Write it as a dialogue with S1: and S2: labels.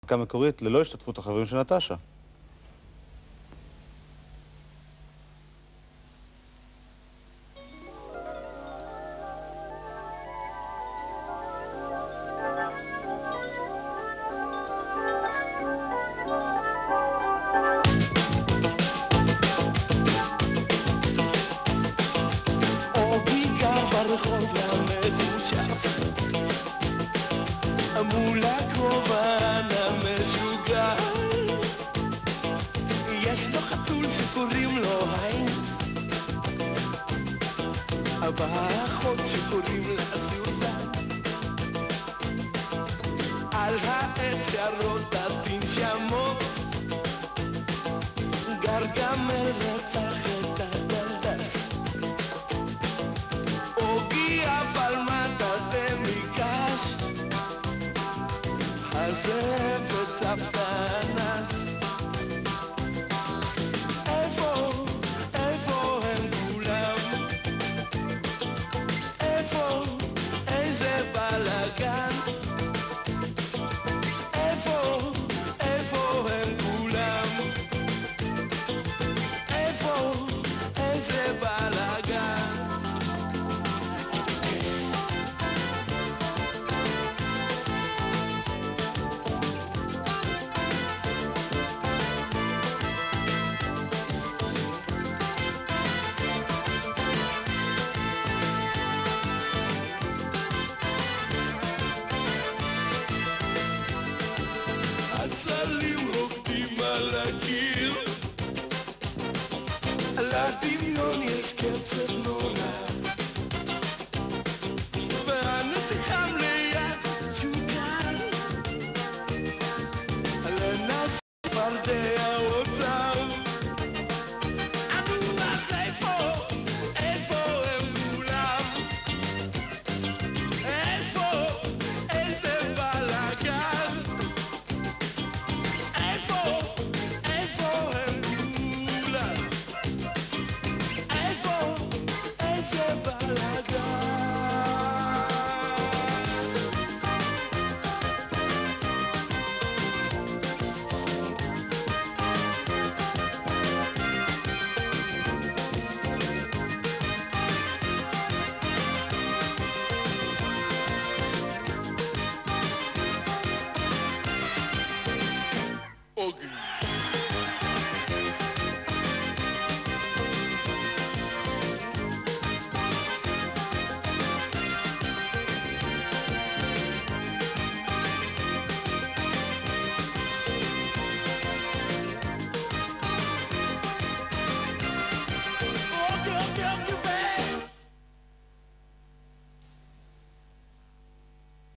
S1: להפקה מקורית ללא השתתפות החברים של נטשה.
S2: ברחוב המחושף מול הקורבן המשוגע יש לו חתול שקוראים לו היינס ואחות שקוראים לה סוזן על העץ שרות התנשמות גרגמל רצח את הדלדס הזבת צפת אנס איפה הם כולם? איזה בלגן? איפה הם כולם? איזה בלגן? הצללים רוקדים על הקיר, על הדמיון יש קצב נורא